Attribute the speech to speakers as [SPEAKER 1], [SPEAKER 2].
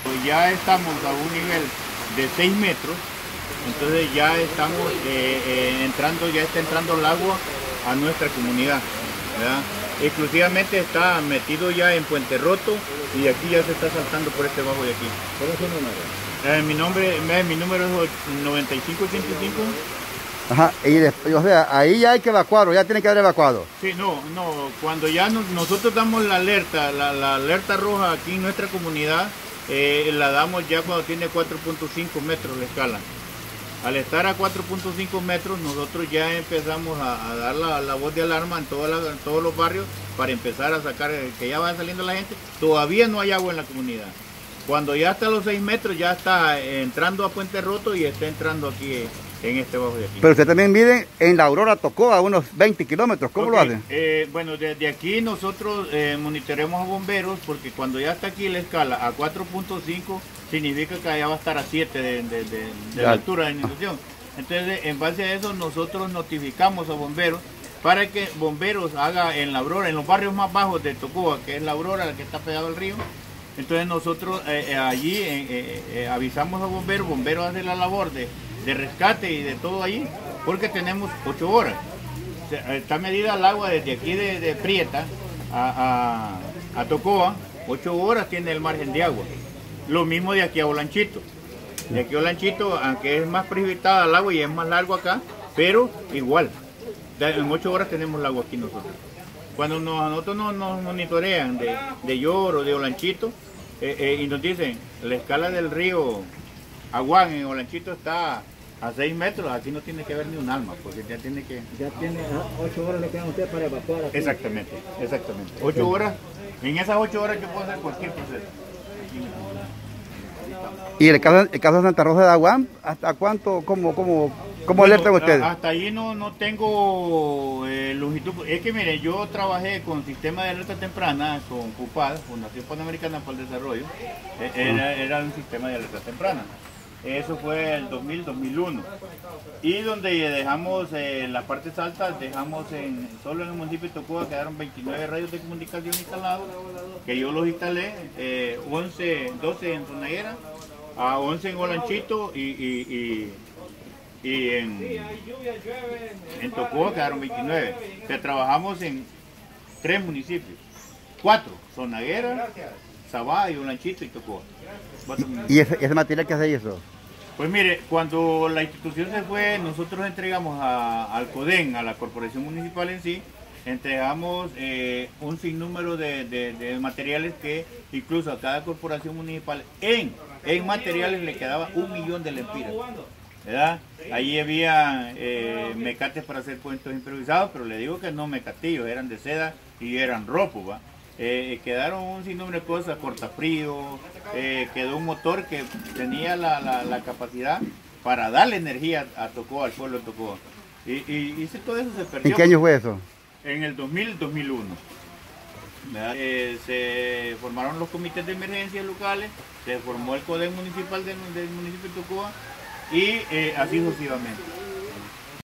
[SPEAKER 1] Pues ya estamos a un nivel de 6 metros, entonces ya estamos entrando, ya está entrando el agua a nuestra comunidad, ¿verdad? Exclusivamente está metido ya en Puente Roto y aquí ya se está saltando por este bajo de aquí.
[SPEAKER 2] ¿Cuál es su número?
[SPEAKER 1] Mi número es 9585.
[SPEAKER 3] Ajá, o sea, ahí ya hay que evacuarlo, ya tiene que haber evacuado.
[SPEAKER 1] Sí, no, cuando ya nosotros damos la alerta roja aquí en nuestra comunidad, la damos ya cuando tiene 4.5 metros la escala. Al estar a 4.5 metros, nosotros ya empezamos a dar la voz de alarma en todos los barrios para empezar a sacar, que ya va saliendo la gente. Todavía no hay agua en la comunidad. Cuando ya está a los 6 metros, ya está entrando a Puente Roto y está entrando aquí en este bajo de aquí.
[SPEAKER 3] Pero usted también vive en la Aurora Tocoa, a unos 20 kilómetros. ¿Cómo lo hacen?
[SPEAKER 1] Bueno, desde aquí nosotros monitoreamos a bomberos porque cuando ya está aquí la escala a 4.5 significa que allá va a estar a 7 de la altura de inundación. Entonces, en base a eso, nosotros notificamos a bomberos para que bomberos haga en la Aurora, en los barrios más bajos de Tocoa, que es la Aurora, la que está pegado al río. Entonces nosotros allí avisamos a bomberos hace la labor de rescate y de todo allí, porque tenemos 8 horas. O sea, está medida el agua desde aquí de Prieta a Tocoa, 8 horas tiene el margen de agua. Lo mismo de aquí a Olanchito. De aquí a Olanchito, aunque es más precipitada el agua y es más largo acá, pero igual, en 8 horas tenemos el agua aquí nosotros. Cuando nosotros nos monitorean de Lloro o de Olanchito y nos dicen la escala del río Aguán en Olanchito está a 6 metros, aquí no tiene que haber ni un alma, porque ya tiene que...
[SPEAKER 2] Ya tiene 8 horas le quedan a usted para evacuar aquí.
[SPEAKER 1] Exactamente. 8 horas, en esas 8 horas yo puedo hacer cualquier proceso.
[SPEAKER 3] ¿Y el caso de Santa Rosa de Aguán, hasta cuánto, cómo alertan ustedes?
[SPEAKER 1] Hasta allí no tengo longitud. Es que mire, yo trabajé con sistema de alerta temprana, con FUPAD, Fundación Panamericana para el Desarrollo. Era un sistema de alerta temprana. Eso fue el 2000-2001. Y donde dejamos las partes altas, dejamos solo en el municipio de Tocoa quedaron 29 radios de comunicación instalados, que yo los instalé, 12 en Sonaguera, a 11 en Olanchito y en Tocoa quedaron 29. O sea, trabajamos en 3 municipios, 4, Sonaguera, Sabá y Olanchito y Tocoa.
[SPEAKER 3] ¿Y ese material qué hace eso?
[SPEAKER 1] Pues mire, cuando la institución se fue, nosotros entregamos al CODEN, a la Corporación Municipal en sí, entregamos un sinnúmero de materiales que incluso a cada corporación municipal en materiales le quedaba 1 millón de lempiras, ¿verdad? Ahí había mecates para hacer puentes improvisados, pero le digo que no mecatillos, eran de seda y eran ropos, ¿va? Quedaron un sinnúmero de cosas, cortafrío, quedó un motor que tenía la capacidad para darle energía a Tocoa, al pueblo de Tocoa. Y todo eso se perdió.
[SPEAKER 3] ¿En qué año fue eso?
[SPEAKER 1] En el 2000-2001. Se formaron los comités de emergencia locales, se formó el CODEN municipal del municipio de Tocoa y así sucesivamente.